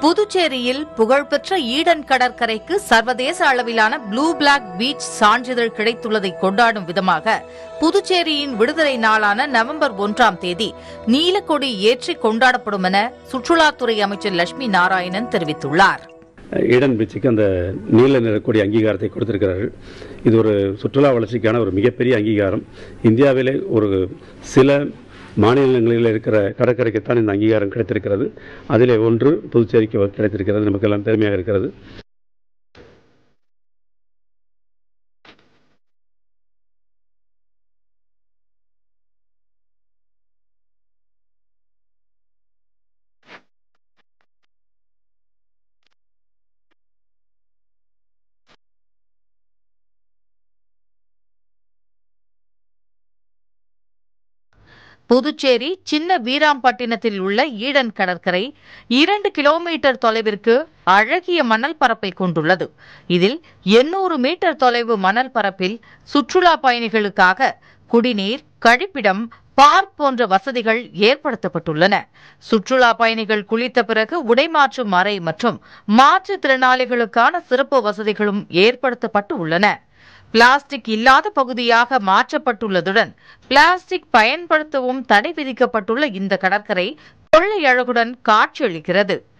புதுச்சேரியில் புகழ்பெற்ற ஈடன் கடற்கரைக்கு சர்வதேச அளவிலான ப்ளூ பிளாக் பீச் சான்றிதழ் கிடைத்துள்ளதை கொண்டாடும் விதமாக புதுச்சேரியின் விடுதலை நாளான நவம்பர் 1ஆம் தேதி நீலக்கொடி ஏற்றி கொண்டாடப்படும் என சுற்றுலாத்துறை அமைச்சர் லட்சுமி நாராயணன் தெரிவித்துள்ளார். ஈடன் பீச்சுக்கு அந்த நீல நிறக்கூடிய அங்கீகாரத்தை கொடுத்திருக்கிறார்கள். இது ஒரு சுற்றுலா வளர்ச்சிக்கான ஒரு மிகப்பெரிய அங்கீகாரம். இந்தியாவிலே ஒரு சில மாநிலங்களில் இருக்கிற கடற்கரைக்குத்தான் இந்த அங்கீகாரம் கிடைத்திருக்கிறது. அதிலே ஒன்று புதுச்சேரிக்கு கிடைத்திருக்கிறது. நமக்கெல்லாம் பெருமையாக இருக்கிறது. புதுச்சேரி சின்ன வீராம்பட்டினத்தில் உள்ள ஈடன் கடற்கரை 2 கிலோமீட்டர் தொலைவிற்கு அழகிய மணல் பரப்பை கொண்டுள்ளது. இதில் 800 மீட்டர் தொலைவு மணல் பரப்பில் சுற்றுலா பயணிகளுக்காக குடிநீர், கழிப்பிடம், பார்க் போன்ற வசதிகள் ஏற்படுத்தப்பட்டுள்ளன. சுற்றுலா பயணிகள் குளித்த பிறகு உடைமாற்றும் அறை மற்றும் மாற்றுத்திறனாளிகளுக்கான சிறப்பு வசதிகளும் ஏற்படுத்தப்பட்டு உள்ளன. பிளாஸ்டிக் இல்லாத பகுதியாக மாற்றப்பட்டுள்ளதுடன் பிளாஸ்டிக் பயன்படுத்தவும் தடை விதிக்கப்பட்டுள்ள இந்த கடற்கரை கொள்ளை அழகுடன் காட்சியளிக்கிறது.